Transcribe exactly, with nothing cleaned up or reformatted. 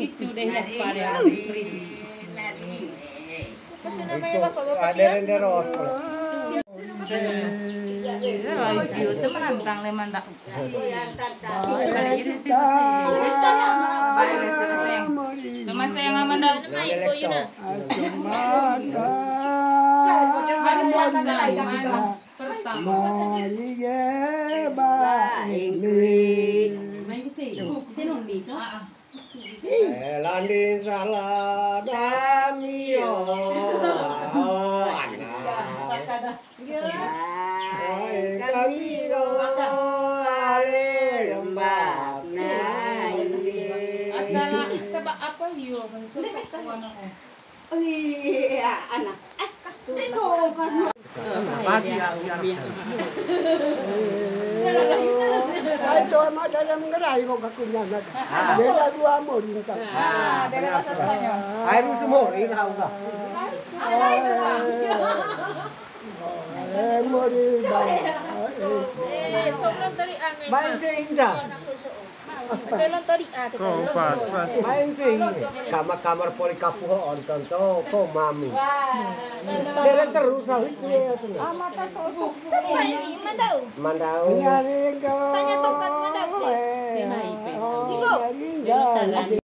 Itu deh yang paling Kasi namanya bapak-bapak Ada renderos. Jiu itu menantang leman tak. Baik sayang. Cuma sayang aman dah. Nama ibu yun na. Harus selesai. Pertama. Landing salah damio. Kami ale lembab Adalah tebak apa yuk? Iya, anak. Itu kan. Pagi ya Ay, to ama dalam gerai kok kakunya nak. Beda dua amor minta. Ah, dari bahasa Spanyol. Air semua ini tahu enggak? Eh, mori ba. Eh, sobrang tali angay ma. Main seindah. Telon tali ate. Kau pas pas. Main sih. Kamar-kamar poli kapuh onton to ko mami. Dere terus ah itu ya sudah. Siapa ini? Mandau. Mandau. Nyari ko. Tanya tongkat mandau. Eh. Siko. Nyari.